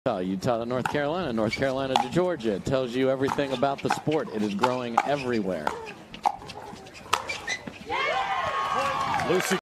Utah to North Carolina, North Carolina to Georgia. It tells you everything about the sport. It is growing everywhere. Lucy